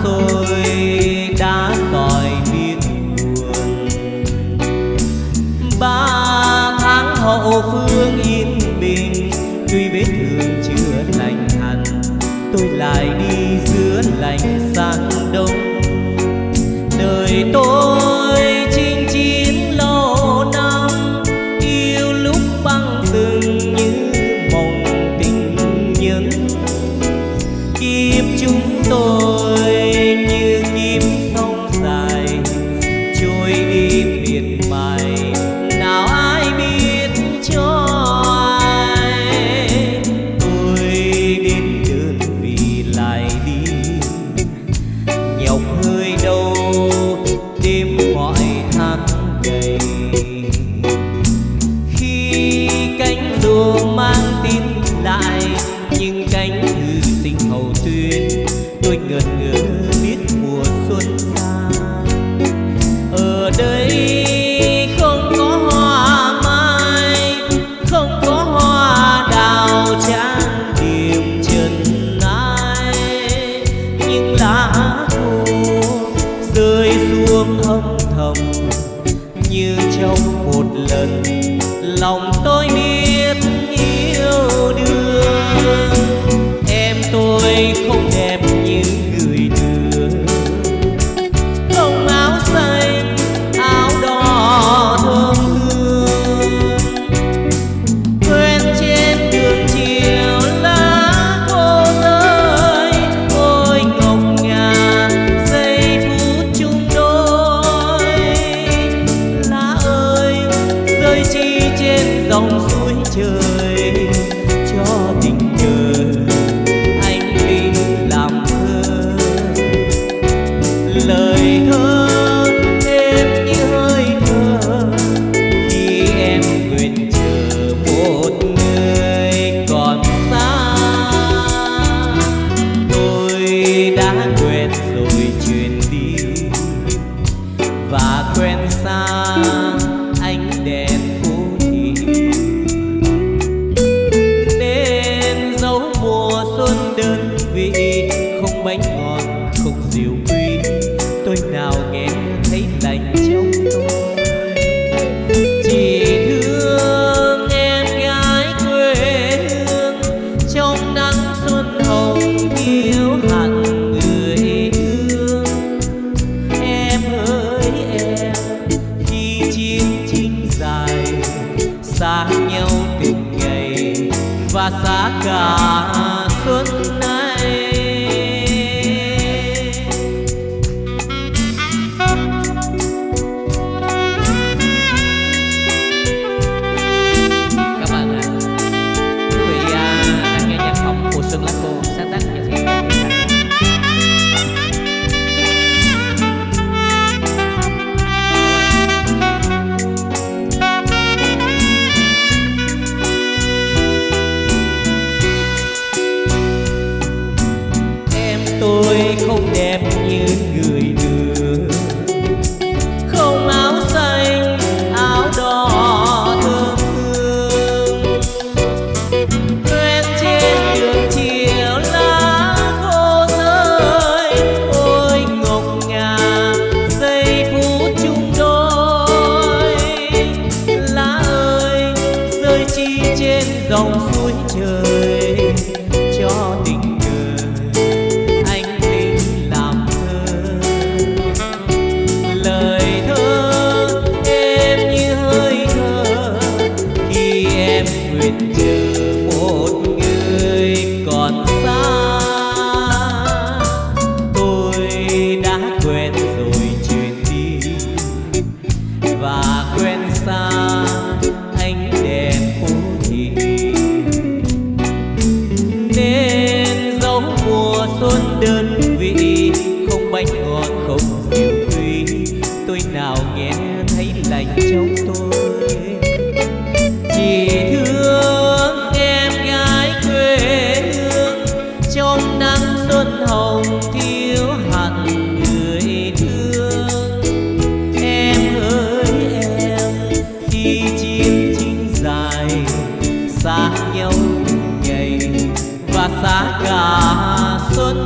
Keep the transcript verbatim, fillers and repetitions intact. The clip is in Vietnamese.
xôi đá sỏi biết buồn. Ba tháng hậu phương yên bình, tuy vết thương chưa lành hẳn, tôi lại đi giữa lạnh sang đông. Đời tôi chinh chiến lâu năm, yêu lúc băng từng như mộng tình nhân. Kiếp chúng tôi như kiếp sông dài, trôi đi miệt mài, nào ai biết cho ai. Tôi đến đơn vị lại đi, nhọc hơi đâu đêm mọi tháng ngày. Khi cánh dù mang tin lại, nhưng cánh thư sinh hậu tuyến, tôi ngẩn ngơ biết mùa xuân xa. Ở đây không có hoa mai, không có hoa đào trang điểm trần ai, nhưng lá thu rơi xuống âm thầm như trong một lần lòng tôi biết yêu đương. Em tôi không đẹp như người thường, không áo xanh áo đỏ thơm hương. Quen trên đường chiều lá khô rơi, ôi ngọc ngà giây phút chung đôi. Lá ơi rơi chi trên dòng suối trời, cho tình cờ anh linh làm thơ. Lời thơ êm như hơi thở, khi em nguyện chờ một người còn xa. Tôi đã quen rồi chuyển đi, và quen xa ánh đèn phố thị. Nên dấu mùa xuân đơn vị, không bánh ngọt không rượu quý, tôi nào nghe thấy lạnh trong tôi. Chỉ thương em gái quê hương, trong nắng xuân hồng thiếu hẳn người thương. Em hỡi em, khi chiến tranh dài, xa nhau từng ngày và xa cả xuân này. Cảm ơn ạ. Quý vị à, đang nghe nhạc phẩm mùa xuân lá khô sáng tác nhạc sĩ Nguyễn Thị Thành. Tôi không đẹp như người thường, không áo xanh áo đỏ thơm hương. Quen trên đường chiều lá khô rơi, ôi ngọc ngà giây phút chung đôi. Lá ơi rơi chi trên dòng suối trời, cho tình chờ một người còn xa. Tôi đã quen rồi chuyển đi, và quen xa ánh đèn phố thị. Nên dấu mùa xuân đơn vị, không bánh ngọt không rượu quý, tôi nào nghe thấy lạnh trong tôi. Chỉ thương em gái quê hương, trong nắng xuân hồng thiếu hẳn người thương. Em hỡi em, khi chiến tranh dài, xa nhau ngày và xa cả xuân